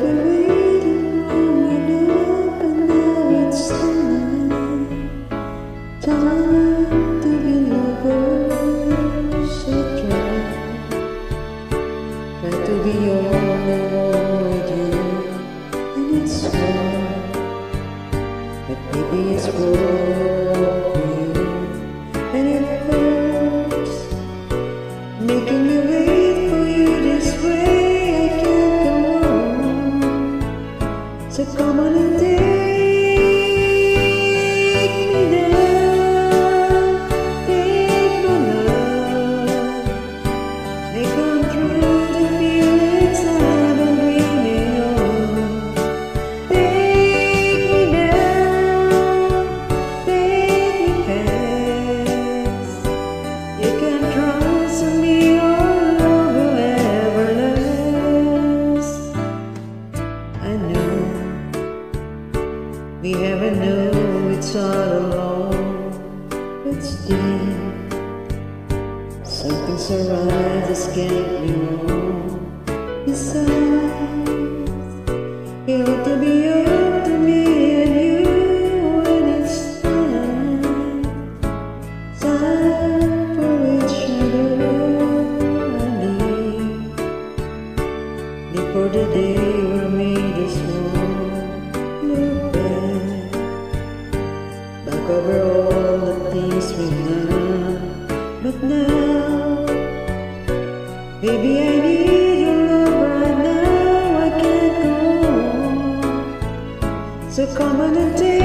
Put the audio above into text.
been waiting long enough, and now it's time to be lovers. So try to be only one with you, and it's hard, but maybe it's worth it, and it hurts making me wait for you this way. I can't go on, so come on and take me down, take my love, make come true the feelings I've been dreaming of. Take me down, take me fast, you can trust me, our love will ever last. I know we haven't known it's all along, but still something so right just can't be wrong. Besides, it ought to be up to me and you when it's time for each other. I need before the day we're made this world. Look back over all the things we've done, but now, baby, I need your love right now. I can't go on, so come on and take